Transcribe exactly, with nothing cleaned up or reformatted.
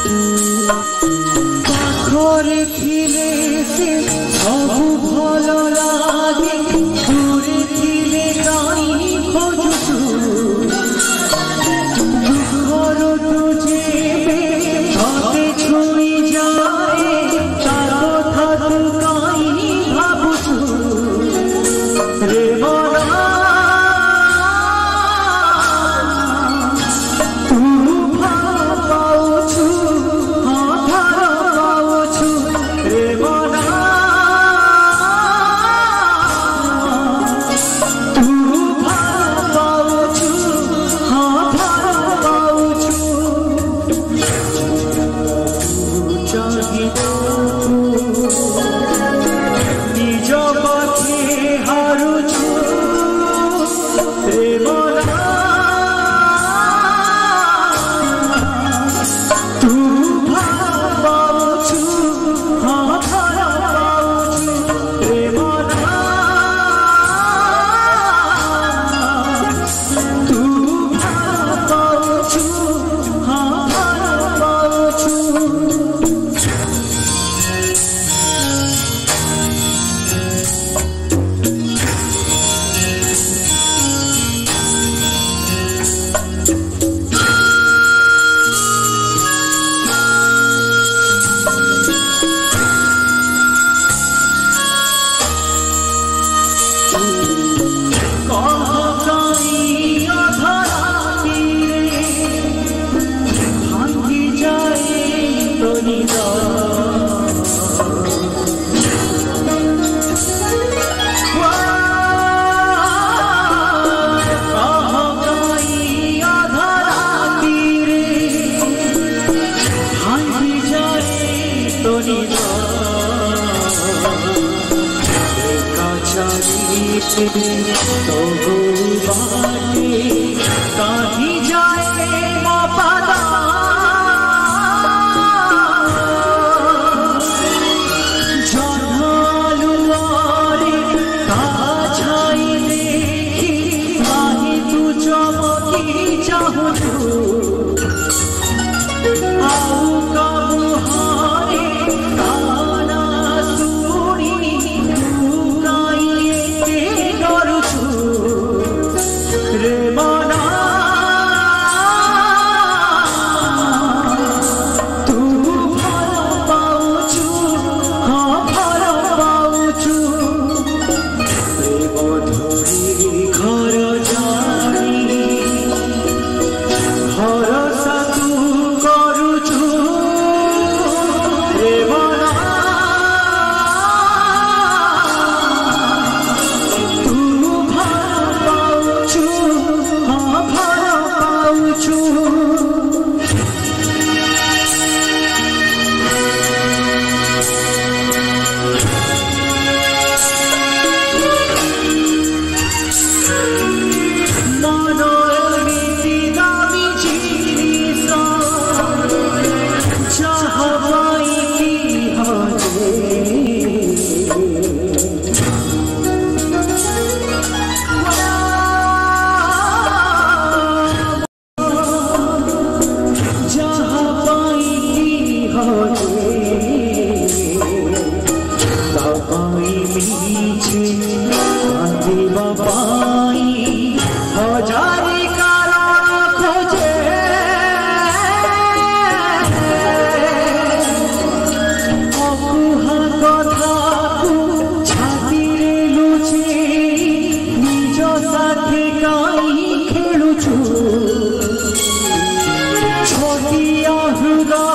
পাখরে ছিলে সে সবু ভালো লাগে, দূরে ছিলে তাই খোঁজু দুঃখর তুঝে হাতে ছুঁই যায়, তার কথা তু তাই ভাবুছু রে মনা। নিজ পথে হারুছু রে মনা, তু ভাবুছু হ্যাঁ ভাবুছু রে মনা, তু ভাবুছু হ্যাঁ ভাবুছু। तो बाटे कहीं जाए मपदा, जनालुआरे काछाई देखी आही तू चमकी चाहू आऊ काबू हारे गाना सुनी रे मना, तू भल पाउछु हाँ भल पाउछु प्रेम धरी घर जानी भरोसा तू करुछु रे मना, तू भल पाउछु हाँ भल पाउछु। हजारी कारण खोजे अकुहा कथा छाती लुचे निज साथे काई खेलुछु छोटिया हृदय